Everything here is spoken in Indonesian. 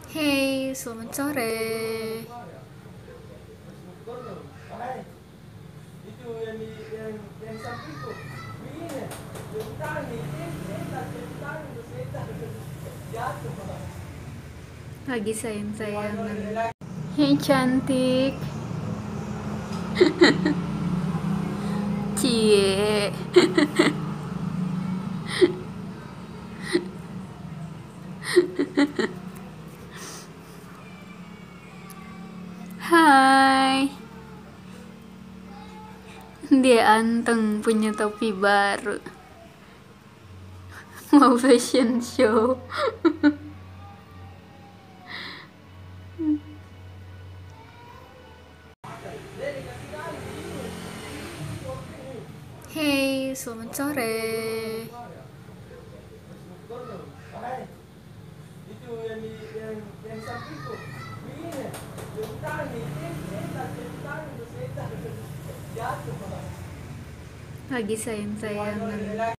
Hey, selamat sore. Lagi sayang-sayangan. Hey, cantik. Cie. Hai. Dia anteng punya topi baru. Mau fashion show. Hey, selamat sore. Lagi sayang-sayangan.